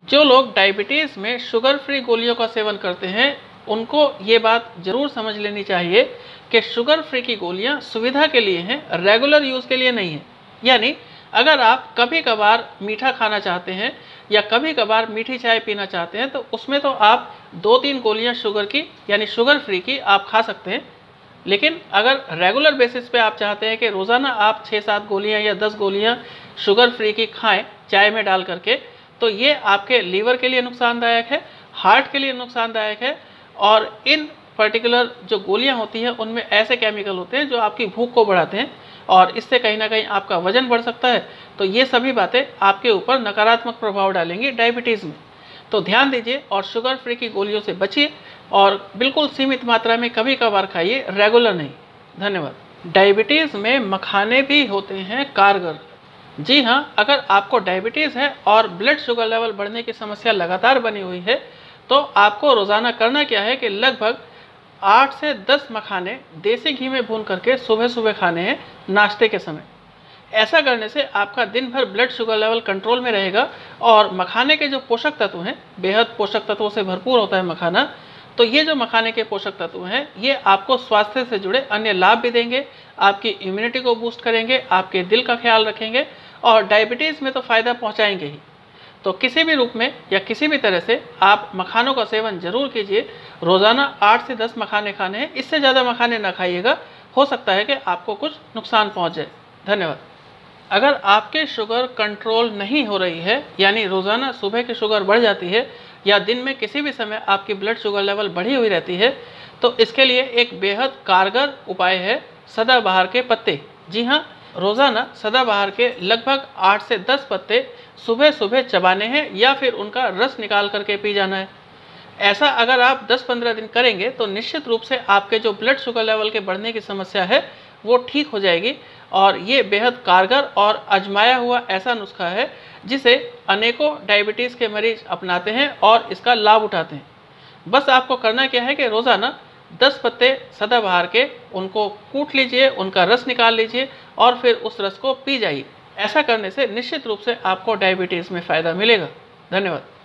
जो लोग डायबिटीज़ में शुगर फ्री गोलियों का सेवन करते हैं उनको ये बात ज़रूर समझ लेनी चाहिए कि शुगर फ्री की गोलियां सुविधा के लिए हैं, रेगुलर यूज़ के लिए नहीं है। यानी अगर आप कभी कभार मीठा खाना चाहते हैं या कभी कभार मीठी चाय पीना चाहते हैं तो उसमें तो आप 2-3 गोलियां शुगर की यानी शुगर फ्री की आप खा सकते हैं। लेकिन अगर रेगुलर बेसिस पे आप चाहते हैं कि रोज़ाना आप 6-7 गोलियां या 10 गोलियां शुगर फ्री की खाएं चाय में डाल करके, तो ये आपके लीवर के लिए नुकसानदायक है, हार्ट के लिए नुकसानदायक है। और इन पर्टिकुलर जो गोलियां होती हैं उनमें ऐसे केमिकल होते हैं जो आपकी भूख को बढ़ाते हैं और इससे कहीं ना कहीं आपका वजन बढ़ सकता है। तो ये सभी बातें आपके ऊपर नकारात्मक प्रभाव डालेंगी डायबिटीज़ में। तो ध्यान दीजिए और शुगर फ्री की गोलियों से बचिए और बिल्कुल सीमित मात्रा में कभी कभार खाइए, रेगुलर नहीं। धन्यवाद। डायबिटीज़ में मखाने भी होते हैं कारगर। जी हाँ, अगर आपको डायबिटीज़ है और ब्लड शुगर लेवल बढ़ने की समस्या लगातार बनी हुई है तो आपको रोज़ाना करना क्या है कि लगभग 8 से 10 मखाने देसी घी में भून करके सुबह सुबह खाने हैं नाश्ते के समय। ऐसा करने से आपका दिन भर ब्लड शुगर लेवल कंट्रोल में रहेगा और मखाने के जो पोषक तत्व हैं, बेहद पोषक तत्वों से भरपूर होता है मखाना। तो ये जो मखाने के पोषक तत्व हैं ये आपको स्वास्थ्य से जुड़े अन्य लाभ भी देंगे, आपकी इम्यूनिटी को बूस्ट करेंगे, आपके दिल का ख्याल रखेंगे और डायबिटीज़ में तो फ़ायदा पहुँचाएंगे ही। तो किसी भी रूप में या किसी भी तरह से आप मखानों का सेवन जरूर कीजिए। रोज़ाना 8 से 10 मखाने खाने हैं, इससे ज़्यादा मखाने ना खाइएगा, हो सकता है कि आपको कुछ नुकसान पहुंच जाए। धन्यवाद। अगर आपके शुगर कंट्रोल नहीं हो रही है यानी रोज़ाना सुबह की शुगर बढ़ जाती है या दिन में किसी भी समय आपकी ब्लड शुगर लेवल बढ़ी हुई रहती है तो इसके लिए एक बेहद कारगर उपाय है सदाबहार के पत्ते। जी हाँ, रोज़ाना सदाबहार के लगभग 8 से 10 पत्ते सुबह सुबह चबाने हैं या फिर उनका रस निकाल करके पी जाना है। ऐसा अगर आप 10-15 दिन करेंगे तो निश्चित रूप से आपके जो ब्लड शुगर लेवल के बढ़ने की समस्या है वो ठीक हो जाएगी। और ये बेहद कारगर और आजमाया हुआ ऐसा नुस्खा है जिसे अनेकों डायबिटीज़ के मरीज अपनाते हैं और इसका लाभ उठाते हैं। बस आपको करना क्या है कि रोज़ाना 10 पत्ते सदाबहार के उनको कूट लीजिए, उनका रस निकाल लीजिए और फिर उस रस को पी जाइए। ऐसा करने से निश्चित रूप से आपको डायबिटीज़ में फ़ायदा मिलेगा। धन्यवाद।